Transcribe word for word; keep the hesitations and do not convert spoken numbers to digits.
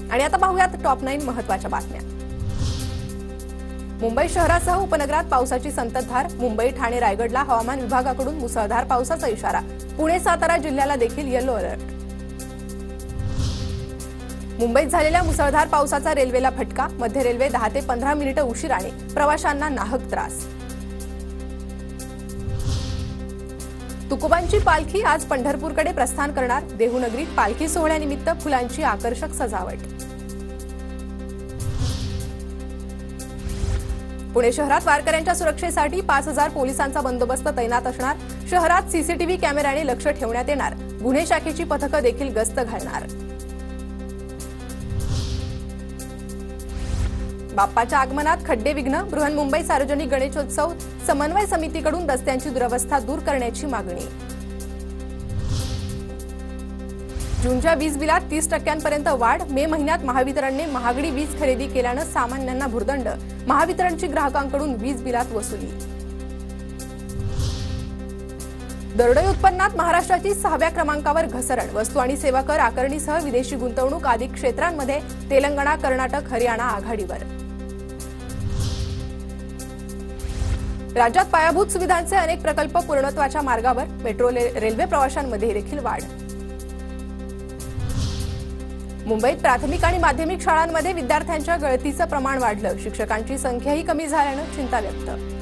आणि आता पाहूयात टॉप नऊ महत्त्वाच्या बातम्या। मुंबई शहरासह उपनगरात पावसाची संततधार। मुंबई, ठाणे, रायगडला हवामान विभागाकडून मुसळधार पावसाचा इशारा। पुणे, सातारा जिल्ह्याला देखील येलो अलर्ट। मुंबईत झालेल्या मुसळधार पावसाचा रेल्वेला फटका। मध्य रेल्वे दहा ते पंधरा मिनिटे उशिराने, प्रवाशांना नाहक त्रास। तुकोबांची पालखी आज पंढरपूरकडे प्रस्थान करणार। देहूनगरीत पालखी सोहळ्यानिमित्त फुलांची आकर्षक सजावट। पुणे शहरात वारकऱ्यांच्या सुरक्षेसाठी पाच हजार पोलिसांचा बंदोबस्त तैनात असणार। शहरात सीसीटीव्ही कॅमेऱ्याने लक्ष ठेवण्यात येणार। गुन्हे शाखेची पथकं देखील गस्त घालणार। बाप्पाच्या आगमनात खड्डे विघ्न। बृहन्मुंबई सार्वजनिक गणेशोत्सव समन्वय समितीकडून रस्त्यांची दुरवस्था दूर करण्याची मागणी। जूनच्या वीज बिलात तीस टक्क्यांपर्यंत वाढ। मे महिन्यात महावितरणने महागडी वीज खरेदी केल्यानं सामान्यांना भुर्दंड। महावितरणची ग्राहकांकडून वीज बिलात वसुली। दरडोई उत्पन्नात महाराष्ट्राची सहाव्या क्रमांकावर घसरण। वस्तू आणि सेवा कर आकारणीसह विदेशी गुंतवणूक आदी क्षेत्रांमध्ये तेलंगणा, कर्नाटक, हरियाणा आघाडीवर। राज्यात पायाभूत सुविधांचे अनेक प्रकल्प पूर्णत्वाच्या मार्गावर। मेट्रो रेल्वे प्रवाशांमध्ये देखील वाढ। मुंबईत प्राथमिक आणि माध्यमिक शाळांमध्ये विद्यार्थ्यांच्या गळतीचं प्रमाण वाढलं। शिक्षकांची संख्याही कमी झाल्यानं चिंता व्यक्त।